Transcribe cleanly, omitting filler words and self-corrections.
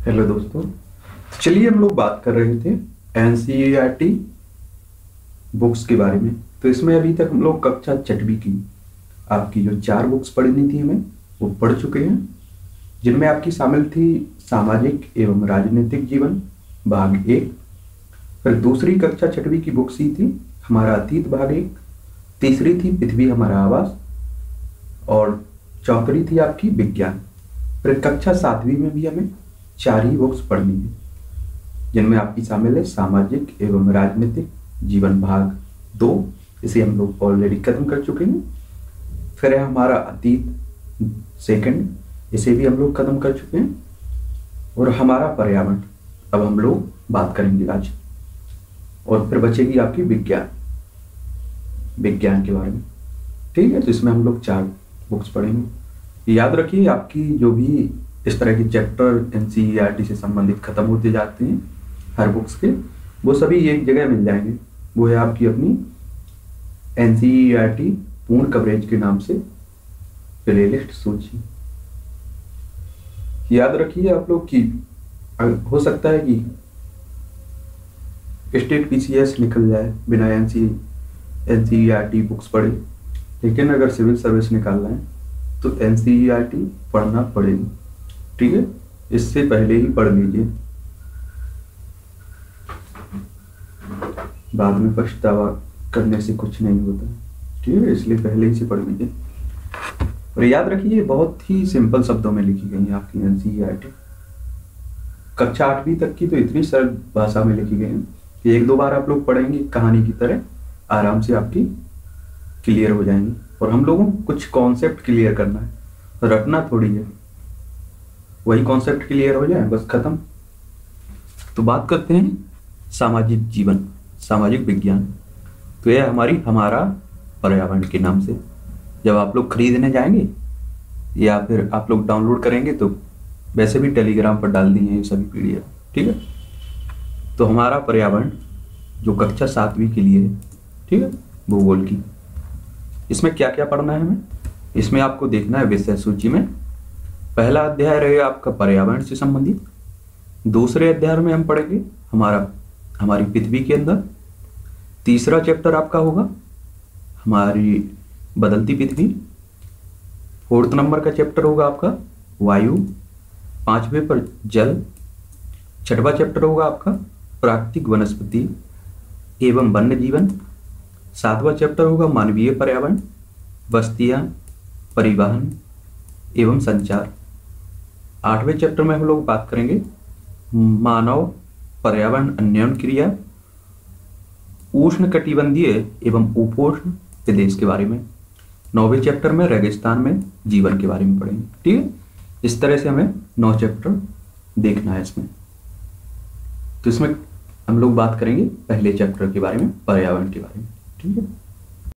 Hello दोस्तों। तो चलिए हम लोग बात कर रहे थे एनसीईआरटी बुक्स के बारे में। तो इसमें अभी तक हम लोग कक्षा छठवीं की आपकी जो 4 बुक्स पढ़नी थी हमें वो पढ़ चुके हैं, जिनमें आपकी शामिल थी सामाजिक एवं राजनीतिक जीवन भाग 1। फिर दूसरी कक्षा छठवीं की बुक्स ही थी हमारा अतीत भाग 1। तीसरी थी पृथ्वी हमारा आवास और चौथी थी आपकी विज्ञान। फिर कक्षा 7वीं में भी हमें 4 ही बुक्स पढ़नी है, जिनमें आपकी शामिल है सामाजिक एवं राजनीतिक जीवन भाग 2। इसे हम लोग ऑलरेडी खत्म कर चुके हैं। फिर है हमारा अतीत सेकंड, इसे भी हम लोग खत्म कर चुके हैं। और हमारा पर्यावरण अब हम लोग बात करेंगे आज। और फिर बचेगी आपकी विज्ञान के बारे में। ठीक है, तो इसमें हम लोग 4 बुक्स पढ़ेंगे। याद रखिए, आपकी जो भी इस तरह के चैप्टर एनसीईआरटी से संबंधित खत्म होते जाते हैं हर बुक्स के, वो सभी एक जगह मिल जाएंगे। वो है आपकी अपनी एनसीईआरटी पूर्ण कवरेज के नाम से प्लेलिस्ट सूची। याद रखिए आप लोग की हो सकता है कि स्टेट पीसीएस निकल जाए बिना एनसीईआरटी बुक्स पढ़े, लेकिन अगर सिविल सर्विस निकालना है तो एनसीईआरटी पढ़ना पड़ेगी। ठीक है, इससे पहले ही पढ़ लीजिए, बाद में पछतावा करने से कुछ नहीं होता। ठीक है, इसलिए पहले ही से पढ़ लीजिए। और याद रखिए, बहुत ही सिंपल शब्दों में लिखी गई है आपकी एनसीईआरटी। कक्षा 8वीं तक की तो इतनी सरल भाषा में लिखी गई है कि 1-2 बार आप लोग पढ़ेंगे कहानी की तरह, आराम से आपकी क्लियर हो जाएंगी। और हम लोगों को कुछ कॉन्सेप्ट क्लियर करना है, रटना थोड़ी है, वही कॉन्सेप्ट क्लियर हो जाए बस खत्म। तो बात करते हैं सामाजिक जीवन, सामाजिक विज्ञान। तो यह हमारा पर्यावरण के नाम से जब आप लोग खरीदने जाएंगे या फिर आप लोग डाउनलोड करेंगे तो वैसे भी टेलीग्राम पर डाल दिए ये सभी पीडीएफ। ठीक है, तो हमारा पर्यावरण जो कक्षा 7वीं के लिए है, ठीक है, भूगोल की। इसमें क्या क्या पढ़ना है हमें, इसमें आपको देखना है विषय सूची में। पहला अध्याय रहेगा आपका पर्यावरण से संबंधित। दूसरे अध्याय में हम पढ़ेंगे हमारी पृथ्वी के अंदर। तीसरा चैप्टर आपका होगा हमारी बदलती पृथ्वी। 4th नंबर का चैप्टर होगा आपका वायु। 5वें पर जल। 6वां चैप्टर होगा आपका प्राकृतिक वनस्पति एवं वन्य जीवन। 7वां चैप्टर होगा मानवीय पर्यावरण, बस्तियां, परिवहन एवं संचार। 8वें चैप्टर में हम लोग बात करेंगे मानव पर्यावरण अन्योन्य क्रिया, उष्ण कटिबंधीय एवं उपोष्ण प्रदेश के बारे में। 9वें चैप्टर में रेगिस्तान में जीवन के बारे में पढ़ेंगे। ठीक है, इस तरह से हमें 9 चैप्टर देखना है इसमें। तो इसमें हम लोग बात करेंगे पहले चैप्टर के बारे में, पर्यावरण के बारे में। ठीक है।